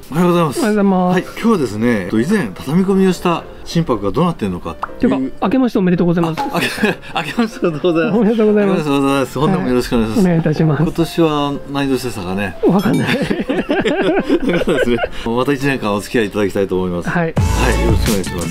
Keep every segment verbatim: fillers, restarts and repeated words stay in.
おはようございます。 おはようございます。 はい、今日はですね、以前畳み込みをした心拍がどうなっているのかというか、明けましておめでとうございます。 あけ、あけましておめでとうございます。 おめでとうございます。 あけましておめでとうございます。本年もよろしくお願いします。 お願いいたします。 今年は何年でしたかね。 わかんない。 そうですね。また一年間お付き合いいただきたいと思います。 はい。 はい、よろしくお願いします。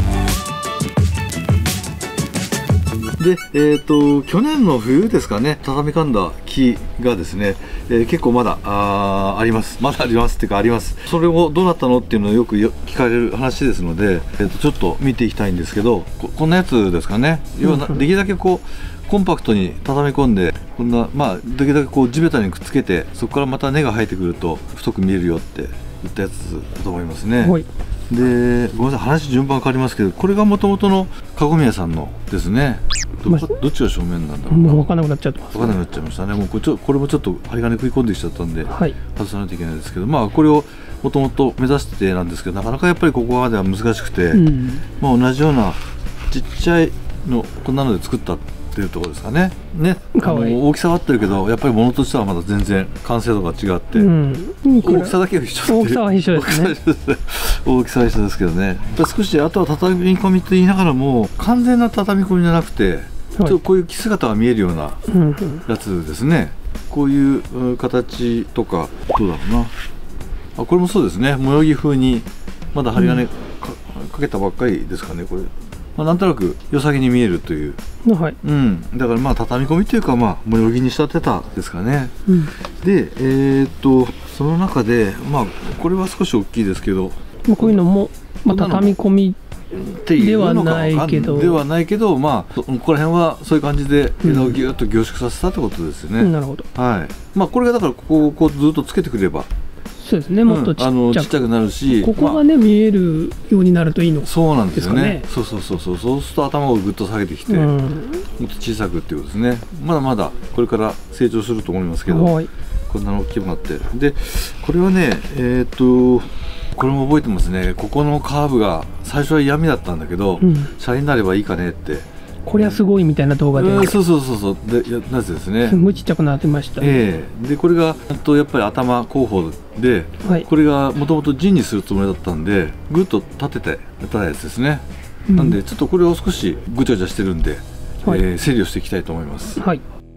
で、えっと去年の冬ですかね、畳み込んだ木がですね、えー、結構まだああります、まだありますっていうかあります。それをどうなったのっていうのをよくよ聞かれる話ですので、えー、とちょっと見ていきたいんですけど、こ, こんなやつですかね。要はできるだけこうコンパクトに畳み込んで、こんなまあできるだけこう地べたにくっつけて、そこからまた根が生えてくると太く見えるよって言ったやつだと思いますね。 はい。 で、ごめんなさい、話順番変わりますけど、これがもともとのかごみやさんのですね。ど, まあ、 どっちが正面なんだろう。 もう分からなくなっちゃってます、 分からなくなっちゃいましたね。もうこれちょこれもちょっと針金食い込んできちゃったんで、 はい、 外さないといけないですけど、まあこれをもともと目指してなんですけど、なかなかやっぱりここまでは難しくて、うん、まあ同じようなちっちゃいのこんなので作ったっていうところですかね。ね、あの大きさは合ってるけど、やっぱり物としてはまだ全然完成度が違って、うん、大きさだけは一緒。 大きさは一緒ですね。 大きさは一緒ですけどね。少しあとは畳み込みと言いながらも完全な畳み込みじゃなくて、ちょっとこういう着姿が見えるようなやつですね。こういう形とかどうだろうな。あ、これもそうですね。模様着風にまだ針金 か,、うん、かけたばっかりですかね。これ。まあ、なんとなく良さげに見えるという、はい、うん、だからまあ畳み込みというか、まあ模様着に仕立てたですかね。うん、で、えー、っとその中でまあこれは少し大きいですけど、 こういうのも、まあ、畳み込みではないけどではないけど、まあここら辺はそういう感じで枝をギュッと凝縮させたってことですよね。 うん、なるほど。 はい。まあこれがだからここをこうずっとつけてくれば。 そうですね、もっとちっちゃく、うん、あのちっちゃくなるし、 ここがね、まあ、見えるようになるといいのですかね。 そうなんですよね。そうそうそうそう、そうすると頭をぐっと下げてきて、うん、もっと小さくっていうことですね。まだまだこれから成長すると思いますけど、はい、こんなの大きくなって、でこれはね、えー、っとこれも覚えてますね。ここのカーブが最初は嫌味だったんだけど、うん、車輪になればいいかねって。 これはすごいみたいな動画で、 うん、そうそうそうそうでやなぜですね。 すごいちっちゃくなってました、ね。 ええー、でこれがとやっぱり頭後方で、はい、これがもともと陣にするつもりだったんで、ぐっと立ててやったやつですね。うん、なんでちょっとこれを少しぐちゃぐちゃしてるんで、はい、えー、整理をしていきたいと思います。はい。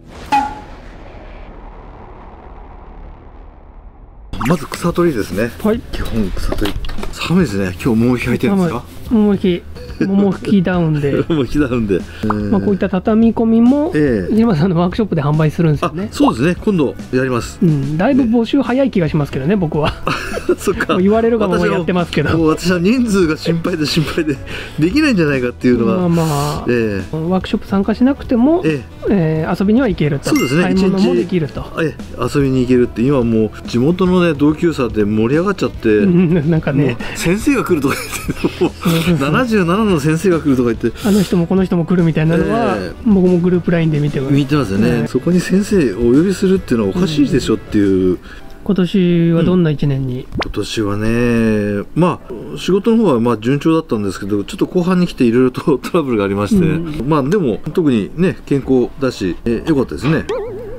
まず草取りですね。はい。基本草取り。寒いですね。今日もうひ履いてるんですか？ もうひ。もふきダウンでもふきダウンで、 まあこういった畳み込みも平間さんのワークショップで販売するんですよね。 そうですね、今度やります。 うん、だいぶ募集早い気がしますけどね、僕は。 そっか、 言われるがままやってますけど、 私は人数が心配で心配でできないんじゃないかっていうのは、まあまあ、えー、 ワークショップ参加しなくても、えーえー、遊びには行けると。 そうですね、 買い物もできると、 えー、遊びに行けるって。今もう地元のね同級生で盛り上がっちゃって、 なんかね、 先生が来るとか言ってななじゅうななの先生が来るとか言って、 あの人もこの人も来るみたいなのは、えー、僕もグループラインで見てます。 見てますよね、ね。そこに先生をお呼びするっていうのはおかしいでしょっていう。うん、 今年はどんないちねんに、うん、 今年はね、まあ仕事の方はまあ順調だったんですけど、ちょっと後半に来ていろいろとトラブルがありまして、うん、まあでも特にね健康だし、え良かったですね。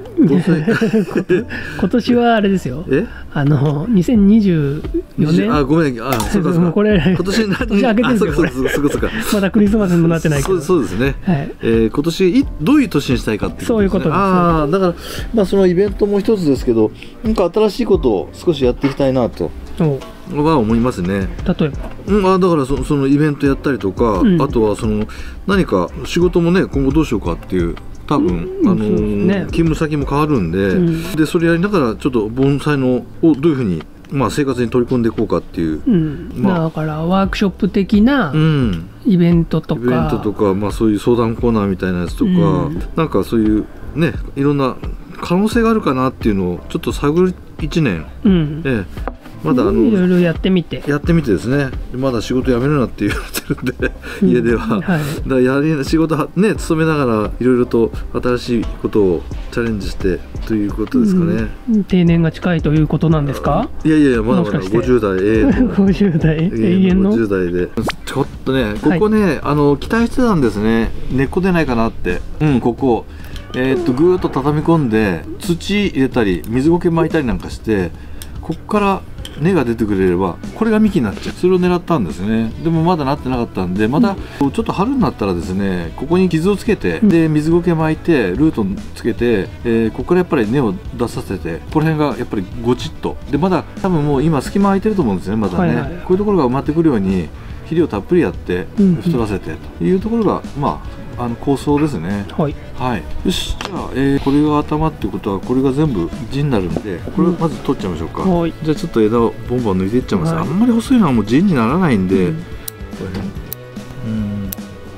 今年はあれですよ。あのにせんにじゅうよねん。 あ、ごめん、あ、そうかそうか。 これ今年何？ 年明けてるんですよ。これ。まだクリスマスにもなってないけど。 そうですね。はい。えー、今年どういう年にしたいかっていう。 そういうことです。 ああ、だからまあそのイベントも一つですけど、なんか新しいことを少しやっていきたいなと。は思いますね。 例えば、 うん、あだからそそのイベントやったりとか、うん、あとはその何か仕事もね今後どうしようかっていう。多分、うん、あのーね、勤務先も変わるんで、うん、でそれやりながらちょっと盆栽のをどういうふうに、まあ、生活に取り込んでいこうかっていう、うん、まあ、 だからワークショップ的なイベントとか、 イベントとか、まあ、そういう相談コーナーみたいなやつとか、うん、なんかそういうねいろんな可能性があるかなっていうのをちょっと探るいちねん、うん、ええまだあのいろいろやってみてやってみてですね、まだ仕事辞めるなって言われてるんで家では、うん、はい、だからやり仕事ね勤めながらいろいろと新しいことをチャレンジしてということですかね、 うん、定年が近いということなんですか？ いやいやいや、まだまだごじゅうだい永遠のごじゅうだい永遠のごじゅうだいでちょっとねここね、はい、あの期待してたんですね、根っこ出ないかなって。うん、ここえー、っとぐーっと畳み込んで土入れたり水苔巻いたりなんかして、ここから根が出てくれればこれが幹になっちゃう。それを狙ったんですね。でもまだなってなかったんで、またちょっと春になったらですね、ここに傷をつけて、で水苔巻いてルートつけて、えー、ここからやっぱり根を出させて、この辺がやっぱりゴチッとで、まだ多分もう今隙間空いてると思うんですね。まだね、はいはい、こういうところが埋まってくるように肥料たっぷりやって太らせてというところが、まああの構想ですね。はい、はい、よし、じゃあ、えー、これが頭っていうことはこれが全部地になるんで、これをまず取っちゃいましょうか。うん、はい、じゃあちょっと枝をボンボン抜いていっちゃいます。はい、あんまり細いのはもう地にならないんで、うん、これ、うん、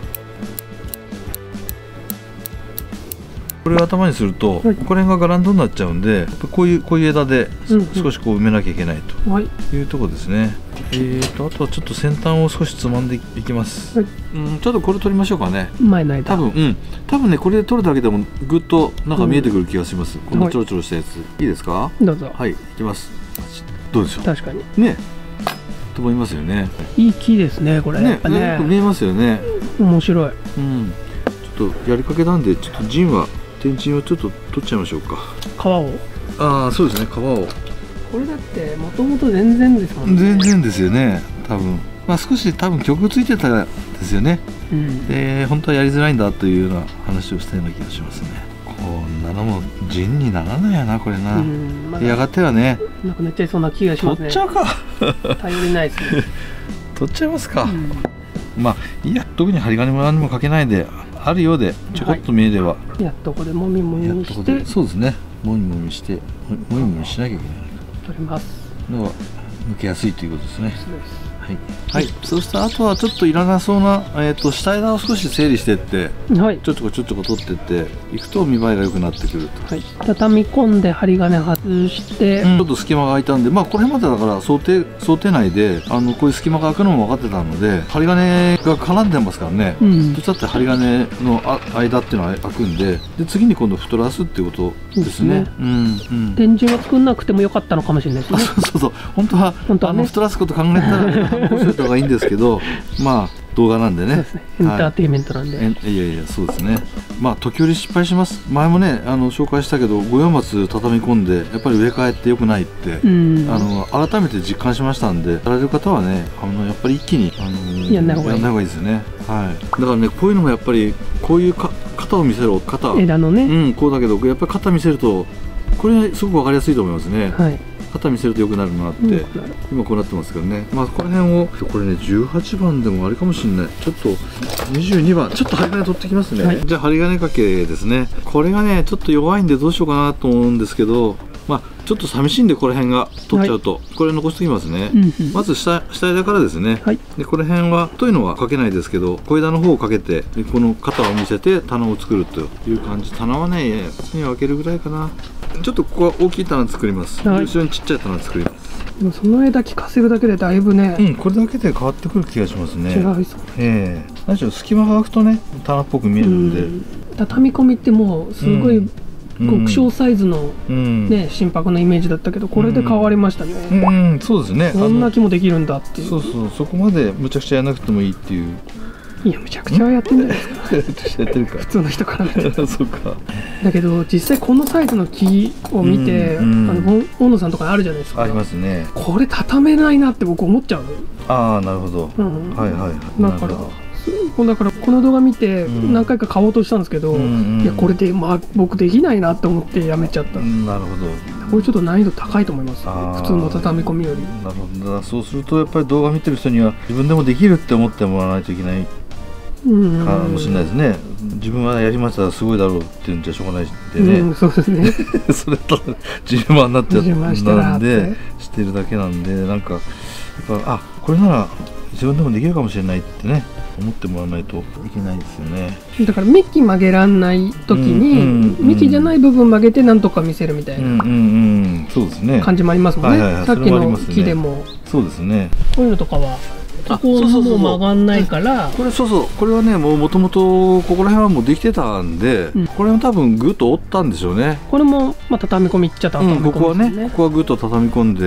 これを頭にすると、はい、この辺がガランドになっちゃうんで、こういうこういう枝で少しこう埋めなきゃいけないというところですね。えーとあとはちょっと先端を少しつまんでいきます。はい、うん、ちょっとこれ取りましょうかね。 前の間多分、うん、多分ねこれで取るだけでもぐっとなんか見えてくる気がします。うん、このちょろちょろしたやつ、はい、いいですか。 どうぞ。 はい、いきます。どうでしょう。 確かにねと思いますよね。 いい木ですねこれ。ね、 ね、よく見えますよね。 面白い。 うん、ちょっとやりかけなんで、ちょっと陣は天神をちょっと取っちゃいましょうか。 皮を。 ああ、そうですね、皮を。 これだってもともと全然ですもんね。 全然ですよね、多分。まあ少し多分曲ついてたんですよね。うん、で本当はやりづらいんだというような話をしたような気がしますね。こんなのも陣にならないやなこれな。うん、ま、やがてはね。 なくなっちゃいそうな気がしますね。 取っちゃうか。 頼りないですね。 取っちゃいますか。うん、まあいいや、特に針金も何もかけないで、あるようでちょこっと見えれば。はい、 やっとこれもみもみして。 そうですね。もみもみしてもみもみしなきゃいけない。 取りますのは抜けやすいということですね。はい、はい、そうしたらあとはちょっといらなそうな、えー、と下枝を少し整理していって、はい、ちょっとこちょっとこ取っていっていくと見栄えが良くなってくると。はい、 畳み込んで針金外して、 うん、ちょっと隙間が空いたんで、まあこれまでだから想定想定内であのこういう隙間が空くのも分かってたので、針金が絡んでますからね。うん、そしたら針金のあ間っていうのは空くんで、で次に今度太らすっていうことですね。 天神は作んなくてもよかったのかもしれないですね。 そうそうそう、本当は本当は、ね、あの太らすこと考えたら面白い方がいいんですけど、まあ動画なんでね。そうですね、 エンターテインメントなんで。はい、 いやいやそうですね。まあ時折失敗します。前もねあの紹介したけど、五葉松畳み込んでやっぱり植え替えって良くないって、あの改めて実感しましたんで、やられる方はねあのやっぱり一気にあのやんない方がいいですよね。はい。だからねこういうのもやっぱりこういうか型を見せろ、型枝のね、 うんこうだけどやっぱり型見せるとこれすごく分かりやすいと思いますね。はい。型見せると良くなるなって、うん、今こうなってますけどね。まあこの辺をこれねじゅうはちばんでもあれかもしれない。ちょっとにじゅうにばんちょっと針金取ってきますね。はい、じゃあ針金掛けですね。これがねちょっと弱いんでどうしようかなと思うんですけど、まあちょっと寂しいんでこの辺が取っちゃうと、はい、これ残しておきますね。うんうん、まず下下枝からですね。はい、でこの辺は太いのはかけないですけど、小枝の方をかけてこの肩を見せて棚を作るという感じ。棚はねに分けるぐらいかな。ちょっとここは大きい棚作ります。はい、後ろにちっちゃい棚作ります。 でもその枝効かせるだけでだいぶね、 うん、これだけで変わってくる気がしますね。 違いそう。 ええー、何しろ隙間が空くとね棚っぽく見えるんで、うん、 畳み込みってもうすごい、うん、極小サイズの、うん、ね心拍のイメージだったけど、これで変わりましたね。 うん、うん、そうですね。 こんな気もできるんだっていう。 そうそう、そこまでむちゃくちゃやらなくてもいいっていう。 いやむちゃくちゃやってんじゃないですか。 やってるか。 普通の人から見て。 そうか。 だけど実際このサイズの木を見て、うん、あの大野さんとかあるじゃないですか。 ありますね。これ畳めないなって僕思っちゃう。 ああなるほど。うん、はいはいはい。 だからだからこの動画見て何回か買おうとしたんですけど、うんうん、いやこれで、まあ、僕できないなと思ってやめちゃった。うん、なるほど。これちょっと難易度高いと思います。普通の畳み込みより。 なるほど。だからそうするとやっぱり動画見てる人には自分でもできるって思ってもらわないといけないかもしれないですね。自分はやりましたらすごいだろうっていうんじゃしょうがないでね。うん、そうですね。それと自慢になっちゃったんでしてるだけなんで、なんかやっぱあこれなら自分でもできるかもしれないってね思ってもらわないといけないですよね。 だから幹曲げらんない時に幹じゃない部分曲げてなんとか見せるみたいな感じもありますもんね。さっきの木でもそうですね。 こういうのとかはここもう曲がんないから、 これそうそうこれはねもうもともとここら辺はもうできてたんで、うん、これも多分グッと折ったんでしょうね。 これもまあ畳み込みっちゃった、 うん、ここはねここはグッと畳み込んで。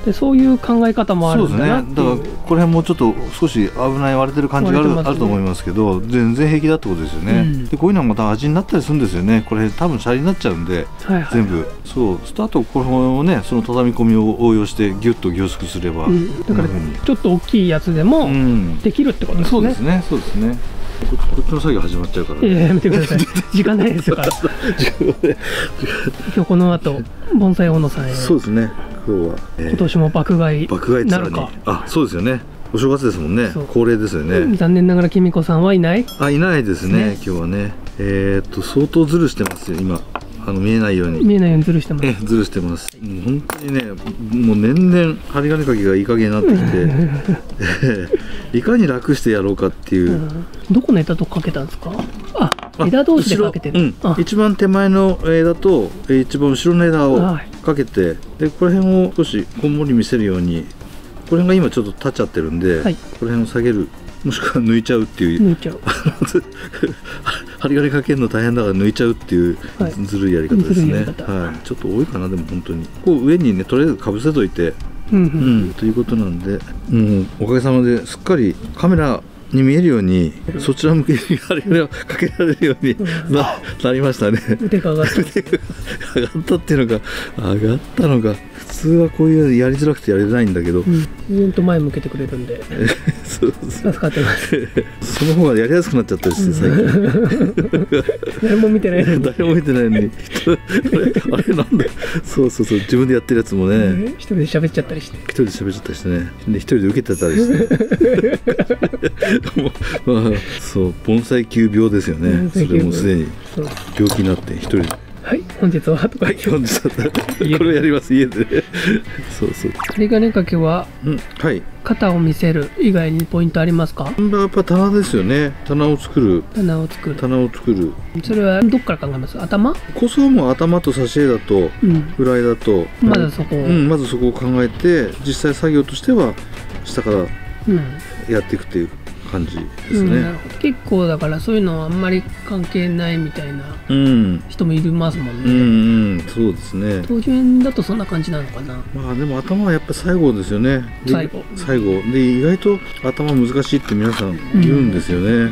でそういう考え方もあるんだなっていう。 そうですね。だからこれもちょっと少し危ない割れてる感じがある、ね、あると思いますけど、全然平気だってことですよね、うん、でこういうのはまた味になったりするんですよね。これ多分シャリになっちゃうんで、はいはい、全部そうスタートこれをねその畳み込みを応用してギュッと凝縮すれば、うん、 だからちょっと大きいやつでもできるってことですね、 うん、そうですねそうですね。こっちの作業始まっちゃうから、ね、 いややめてください時間ないですよから今日この後盆栽大野さんへ。 そうですね今日は、えー、 今年も爆買い爆買いなるか。 あそうですよね。お正月ですもんね。恒例ですよね。 残念ながらきみこさんはいない。 あいないですね、ね、今日はね。えー、っと相当ズルしてますよ今。あの見えないように見えないようにズルしてます。 えズルしてます。もう本当にねもう年々針金かけがいい加減になってきていかに楽してやろうかっていう、うん、 どこの枝とかけたんですか。あ枝同士でかけてる、 うん、一番手前の枝と一番後ろの枝をかけて、はい、でこの辺を少しこんもり見せるようにこの辺が今ちょっと立っちゃってるんで、はい、この辺を下げるもしくは抜いちゃうっていう抜いちゃう針金かけるの大変だから抜いちゃうっていうずるいやり方ですね、はいはい、ちょっと多いかなでも本当にこう上にねとりあえずかぶせといてうん、うん、ということなんで、うん、おかげさまですっかりカメラに見えるようにそちら向けに針金をかけられるように な, なりましたね。 腕が上がった上がったっていうのが上がったのが普通はこういうやりづらくてやれないんだけど、うん、 ずっと前向けてくれるんでそうそう助かってますその方がやりやすくなっちゃったりして最近誰も見てないのに誰も見てないのにあれなんだそうそうそう自分でやってるやつもね一人で喋っちゃったりして一人で喋っちゃったりしてねで一人で受けてたりしてもう、まあ、そう盆栽急病ですよね。それもすでに病気になって一人ではい本日はとか言って、 はい、本日はこれをやります家でそうそう針金かけは、 うん、はい型を見せる以外にポイントありますか。 やっぱ棚ですよね。棚を作る棚を作る棚を作るそれはどっから考えます。頭こそも頭と挿絵だと、うん、フライだとまずそこを、 うん、まずそこを考えて実際作業としては下からやっていくっていう感じですね、うん、 結構だからそういうのはあんまり関係ないみたいな人もいますもんね。 うん、うんうん、そうですね。 当順だとそんな感じなのかな。 まあでも頭はやっぱ最後ですよね。 最後最後で意外と頭難しいって皆さん言うんですよね、うん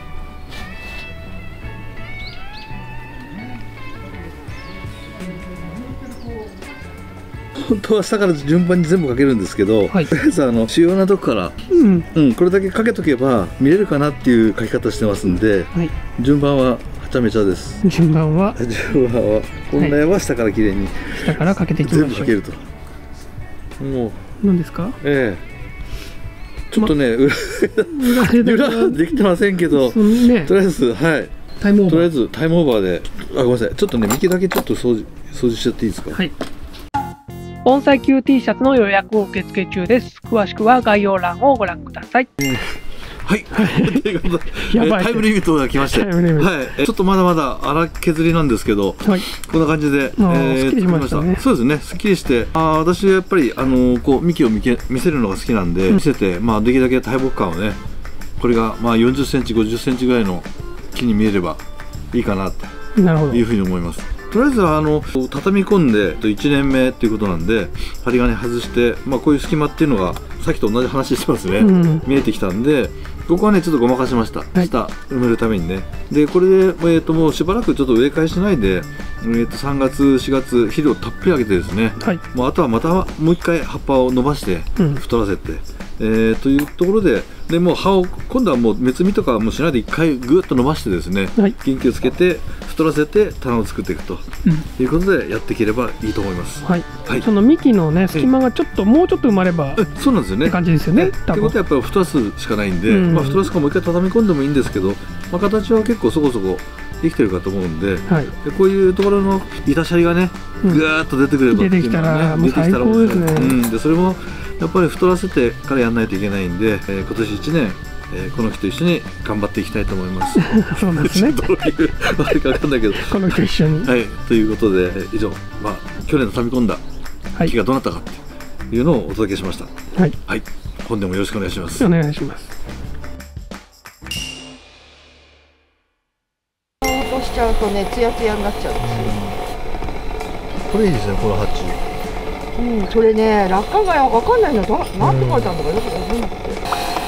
本当は下から順番に全部かけるんですけど、はい、とりあえずあの主要なとこから、うんうん、これだけかけとけば見れるかなっていう書き方してますんで、はい、順番ははちゃめちゃです。 順番は順番は本来は下からきれいに、 はい、下からかけていきましょう。 全部かけるともう何ですか。 ええちょっとね、ま、裏裏はできてませんけど、ね、とりあえずはいタイムオーバーとりあえずタイムオーバーであごめんなさいちょっとね幹だけちょっと掃除掃除しちゃっていいですか。 はい。盆栽級 T シャツの予約を受付中です。詳しくは概要欄をご覧ください。 えー、はいということでタイムリミットが来まして、はい、ちょっとまだまだ荒削りなんですけど、はい、こんな感じで、えー、すっきりしましたね。 そうですね、すっきりして、あ私はやっぱりあのこう幹を見け見せるのが好きなんで、うん、見せて、まあ、できるだけ大木感をね、これがまあよんじゅっセンチごじゅっセンチぐらいの木に見えればいいかなというふうに思います。とりあえずはあの畳み込んでいちねんめっていうことなんで針金外して、まあ、こういう隙間っていうのがさっきと同じ話してますね、うん、見えてきたんでここはねちょっとごまかしました、はい、下埋めるためにね。でこれで、えー、ともうしばらくちょっと植え替えしないで、えー、とさんがつしがつ肥料たっぷりあげてですね、はい、もうあとはまたもう一回葉っぱを伸ばして太らせて、うんえー、というところで、でもう葉を今度はもう目摘みとかもしないで一回ぐっと伸ばしてですね、はい、元気をつけて太らせて棚を作っていくと、うん、いうことでやっていければいいと思います。はい。はい、 その幹のね隙間がちょっともうちょっと埋まれば、 そうなんですよね。 って感じですよね。 ということはやっぱり太らすしかないんで、うん、まあ太らすかもう一回畳み込んでもいいんですけど、まあ形は結構そこそこできてるかと思うんで、はい、でこういうところの板シャリがね、ぐーっと出てくればっていうのはね、 出てきたらもう最高ですね。 うん、でそれもやっぱり太らせてからやらないといけないんで、えー、今年いちねん、えー、この木と一緒に頑張っていきたいと思います。 そうなんですね。 どういうあれか分かんないけど、 この木と一緒に。 はい、ということで以上、まあ去年の畳み込んだ木がどうなったかっていうのをお届けしました。はい。はい。本年もよろしくお願いします。 お願いします。 落としちゃうとね、ツヤツヤになっちゃうんですよ。 これいいですね、この鉢。 うん、それね、落下がわかんないの、ど、なんて書いてあるのかよくわかんなくて。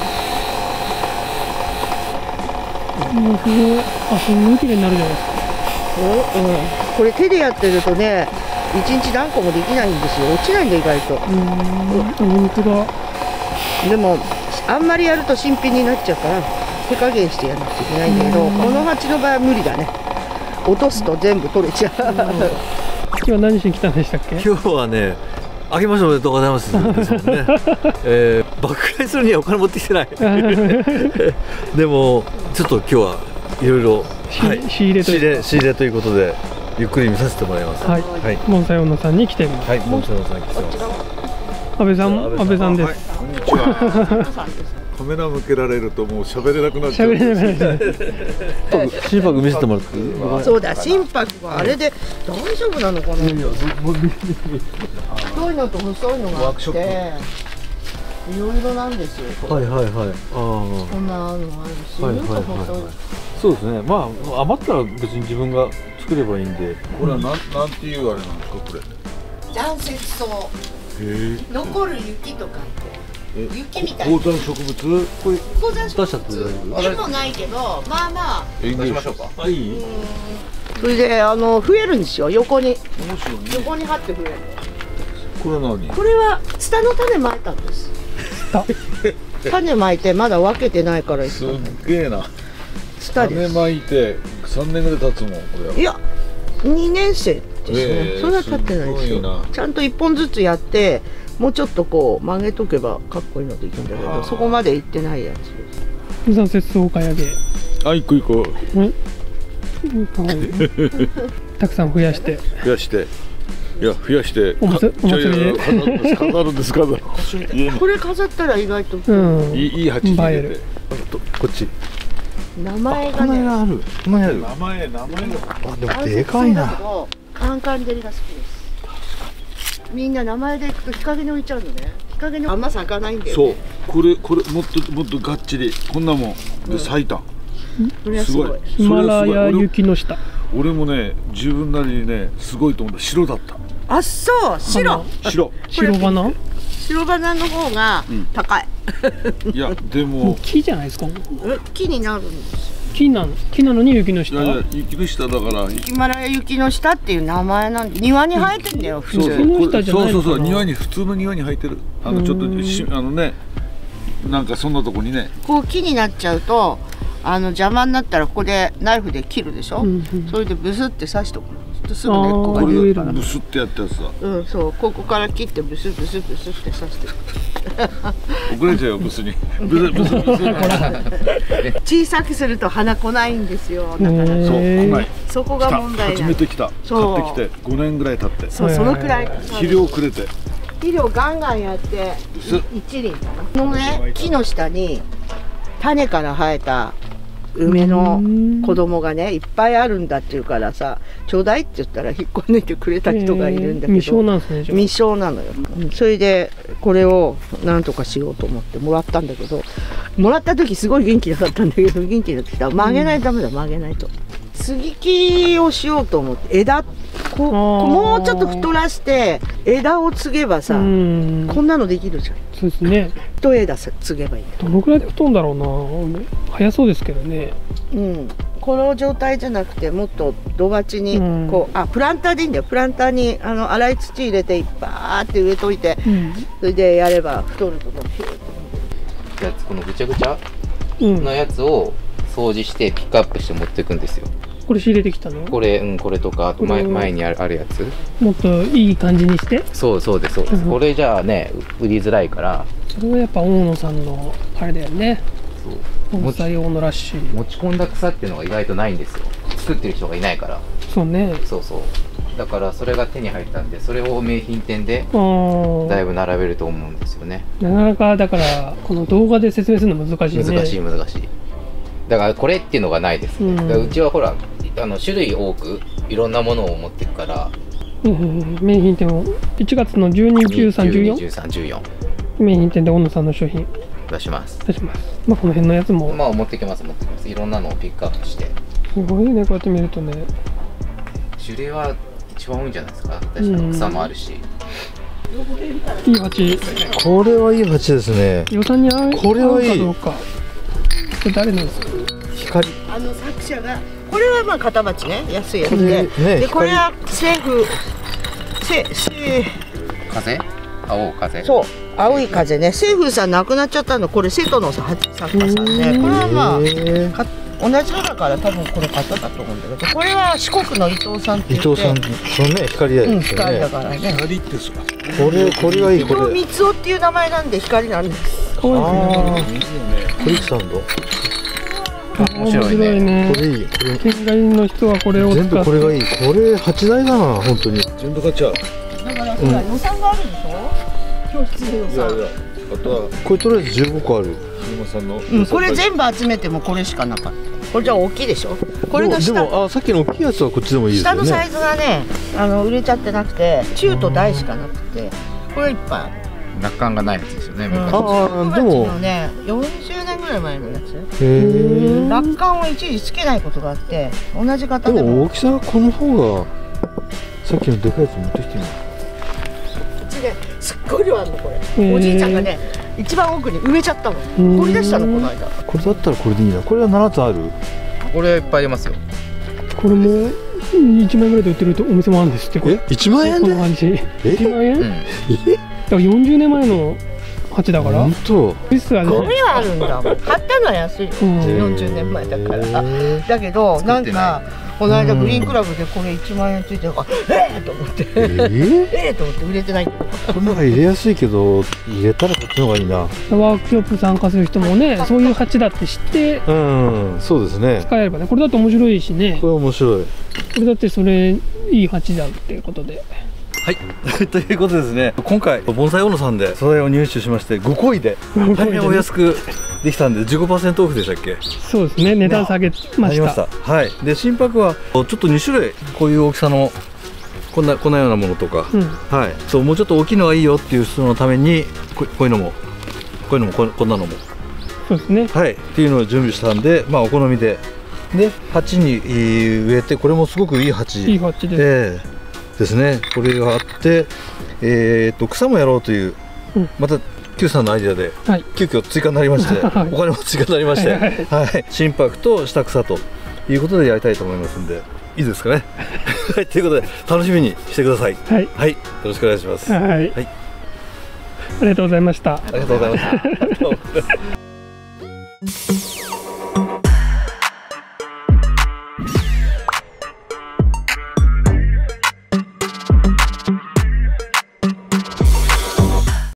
もうすごい、あ、すごい綺麗になるじゃないですか。 うん、これ手でやってるとね、一日何個もできないんですよ。落ちないんだ意外と。うん、 本当だ。 でもあんまりやると新品になっちゃうから手加減してやらなくちゃいけないんだけど、この鉢の場合は無理だね。落とすと全部取れちゃう。 今日は何しに来たんでしたっけ？ 今日はね、あけましておめでとうございますですもんね。えー、爆買いするにはお金持ってきてない。でもちょっと今日はいろいろ仕入れ仕入れ仕入れということでゆっくり見させてもらいます。 はい。はい、盆栽女さんに来ています。 はい、盆栽女さんに来てます。 安倍さん、安倍さんです。 こんにちは。カメラ向けられるともう喋れなくなっちゃう。 喋れなくなっちゃう。 心拍見せてもらっていい？ そうだ、心拍はあれで大丈夫なのかな。太いのと細いのがあって、いろいろなんですよ。 はいはいはい。ああ。 こんなのあるし、 はいはいはいはい。そうですね。まあ余ったら別に自分が作ればいいんで。 これはなんなんていうあれなんですかこれ？ 残雪草。残る雪とかって雪みたいな高山植物、 これ高山植出しちゃって大丈夫？ でもないけど、まあまあ演芸しましょうか。 あ、いい？ それであの増えるんですよ、横に横に張って増える。 これは何？ これはツタの種まいたんです。種まいてまだ分けてないからすっげえな。 ツタです。 種まいてさんねんぐらい経つもんこれ。 いや、にねん生ですね。それは経ってないですよ。ちゃんといっぽんずつやってもうちょっとこう曲げとけばかっこいいのでいくんだけど、そこまでいってないやつです。 残雪草おかやげ。 あ、一個一個。 たくさん増やして。 増やして。いや増やして。 お祭りで。 飾るんです飾る。 これ飾ったら意外といいいい鉢に入れて。 こっち。 名前がね。ある。名前ある。 名前名前が。 あ、でもでかいな。 カンカン照りが好きです。みんな名前でいくと日陰に置いちゃうのね。日陰にあんま咲かないんだよ、ね。 そう。これこれもっともっとがっちりこんなもんで咲いた。 うん、すごい。 ヒマラヤ雪の下。 俺もね自分なりにねすごいと思った。白だった。 あ、そう白。 白。 白花？ 白花の方が高い。 うん、いやでも木じゃないですか。 木になるんですよ。 木なの木なのに雪の下。 いやいや雪の下だからヒマラヤ雪の下っていう名前なんで、庭に生えてんだよ普通。 そうそうそうそう、庭に普通の庭に生えてる。あのちょっとしあのねなんかそんなとこにねこう木になっちゃうとあの邪魔になったらここでナイフで切るでしょ、うんうん、それでブスって刺しとくの。すぐ根っこが出るから。 ブスってやったやつだ。 うん、そう、ここから切ってブスブスブスって刺してる。 遅れちゃうよブスに。ブスブスブス。 小さくすると花来ないんですよ。だから。そう、 来ない。 そこが問題。 初めて来た。買ってきてごねんぐらい経って。 そう、そのくらい。 肥料くれて。 肥料ガンガンやって一輪かな。このね木の下に種から生えた梅の子供がねいっぱいあるんだっていうからさ、ちょうだいって言ったら引っこ抜いてくれた人がいるんだけど、 未生なんですね。 未生なのよ。それでこれをなんとかしようと思ってもらったんだけど、もらった時すごい元気なかったんだけど、元気になってきた。曲げないとダメだ、曲げないと。接ぎ木をしようと思って枝こうもうちょっと太らして枝を継げばさ、こんなのできるじゃん。 そうですね。 一枝継げばいいんだ。 どのくらいで太んだろうな。早そうですけどね。 うん。この状態じゃなくてもっと土鉢にこう、あ、プランターでいいんだよ。プランターにあの粗い土入れていっぱいって植えといて、うん、それでやれば太るところ広いと思う。 やつこのぐちゃぐちゃのやつを掃除してピックアップして持っていくんですよ。 これ仕入れてきたの？ これ、うん、これとかあと前前にある、あるやつもっといい感じにして。 そうそうですそうです、うん、これじゃあね売りづらいから。 それはやっぱ大野さんのあれだよね。そう盆栽大野らしい持ち込んだ草っていうのが意外とないんですよ。作ってる人がいないから。 そうね。 そうそうだからそれが手に入ったんで、それを名品店でだいぶ並べると思うんですよね。 なかなかだからこの動画で説明するの難しいね。 難しい難しい。だからこれっていうのがないですね、うん、だからうちはほらあの種類多くいろんなものを持っていくから、 うん、名品店をいちがつのじゅうに、じゅうさん、じゅうよん じゅうさん、じゅうよん名品店で大野さんの商品出します出します。まあこの辺のやつもまあ持ってきます持ってきます。いろんなのをピックアップして。 すごいね、こうやって見るとね。 種類は一番多いんじゃないですか。確かに草もあるし、 いい鉢。 これはいい鉢ですね。 予算に合うこれはいい。 合うかどうか。これ誰なんですか。 光。 あの作者がこれはまあ肩鉢ね、安いやつこれで、 ねでこれは政府せせ風青風そう青い風ね、政府さん亡くなっちゃったの、これ瀬戸の作家さんで、これはまあか同じのだから多分これ型だと思うんだけど、これは四国の伊藤さんって伊言って、 藤さん、そのね光だよね。 うん、光だからね。 光ってさ、 これこれはいい。 伊藤これ。 光雄っていう名前なんで光なんです。 かわいいですね。 水よね。 クリックサウンド。 面白いね。 ねこれいい。これ県外の人はこれを使って全部これがいい。これ八台だな本当に。 全部買っちゃう。 だからほら予算があるでしょ。教室で予算。 いやいや、あとはこれとりあえずじゅうごこある。 ひまさんの。 うん、これ全部集めてもこれしかなかった。これじゃ大きいでしょ。これので下もあさっきの大きいやつはこっちでもいいですよね。 下のサイズがね、あの売れちゃってなくて、中と大しかなくて、これいっぱいある。 楽観がないやつですよね。 うん昔ああでものね、よんじゅうねんぐらい前のやつ。 へえ。 楽観を一時つけないことがあって、同じで型でも。 も大きさがこの方がさっきのでかいやつ持ってきてみる。 こっちですっごい量あるのこれ。 ーおじいちゃんがね、一番奥に埋めちゃったの。掘り出したのこの間。 これだったらこれでいいな。これはななつある。 これいっぱいありますよ。 これもいちまん円ぐらいで売ってるお店もあるんですって。これえいちまん円でこの感じえいちまん円、 うん。 だからよんじゅうねんまえの鉢だから本当。 実はね、 ゴミはあるんだもん。買ったのは安いよ。 うんよんじゅうねんまえだから。 へだけどなん作ってなかこの間グリーンクラブでこれいちまん円ついてるからええと思ってえーええと思って売れてないけど。 この中入れやすいけど入れたらこっちの方がいいな。 ワークショップ参加する人もね、そういう鉢だって知ってうんそうですね。 使えればね、これだと面白いしね、 これ面白い。 これだってそれいい鉢だっていうことで。 はいということでですね、今回盆栽大野さんで素材を入手しましてごこいで大変お安くできたんで じゅうごパーセント オフでしたっけ。 そうですね、値段下げましありましたた。はい。で心拍はちょっとに種類こういう大きさのこんなこんなようなものとか、 うん、 はい。そうもうちょっと大きいのがいいよっていう人のためにここういうのもこういうのもここんなのもそうですね、 はいっていうのを準備したんで、まあお好みでで鉢にえー植えて、これもすごくいい鉢いい鉢です。 えーですね。これがあってえー、っと草もやろうという、 うんまた Q さんのアイデアではい、 急遽追加になりましてはいお金も追加になりましてはいはいはい、心拍と下草ということでやりたいと思いますんで、いいですかねはい、ということで楽しみにしてください。 はい、 はい、よろしくお願いします。 はい、 はい、 ありがとうございました。 ありがとうございました。